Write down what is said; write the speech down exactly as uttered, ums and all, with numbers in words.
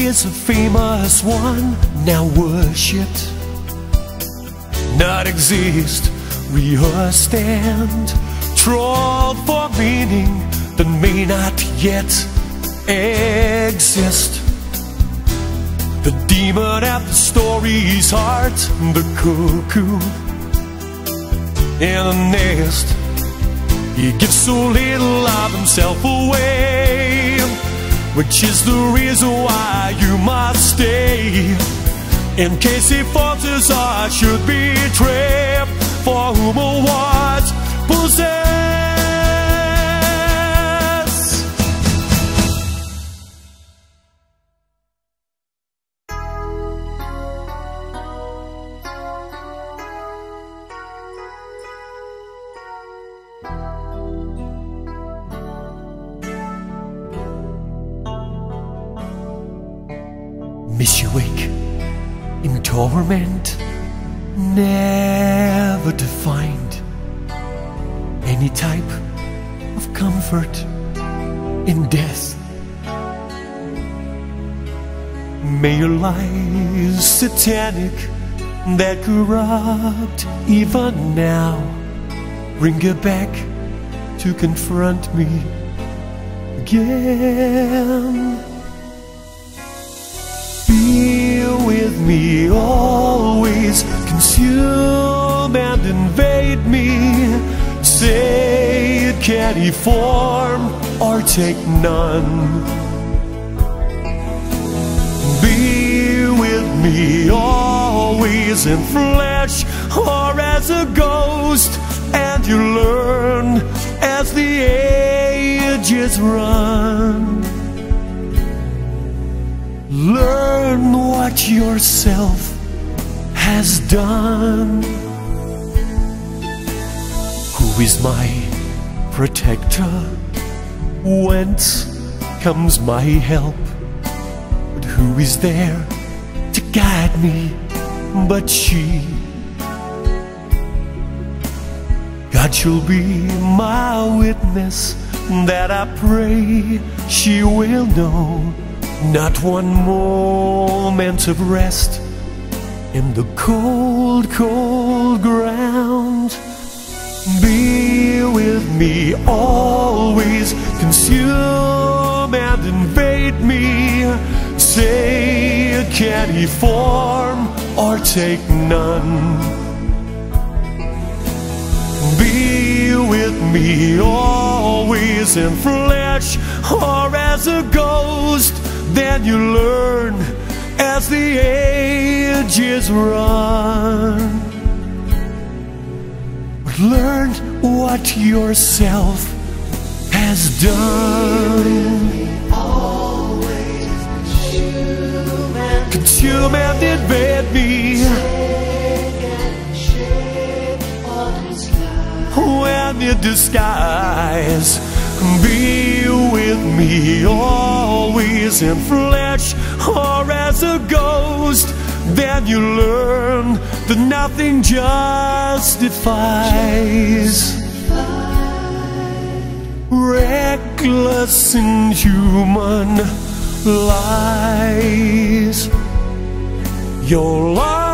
is a famous one, now worshipped, not exist, rehearsed and trolled for meaning that may not yet exist. The demon at the story's heart, the cuckoo in a nest. He gives so little of himself away, which is the reason why you must stay. In case he falters or should be trapped, for whom or what possess. Miss you wake in torment, never to find any type of comfort in death. May your lies satanic that corrupt even now bring you back to confront me again. Be with me always, consume and invade me. Say it can he form or take none. Be with me always in flesh or as a ghost, and you learn as the ages run. Learn what yourself has done. Who is my protector? Whence comes my help? But who is there to guide me but she? God shall be my witness that I pray she will know not one moment of rest in the cold, cold ground. Be with me always, consume and invade me. Say, can he form or take none? Be with me always in flesh or as a ghost, then you learn as the ages run. Learn what yourself has done. Consume and invade me. When in disguise, be with me always in flesh or as a ghost, then you learn that nothing justifies reckless inhuman lies. Your life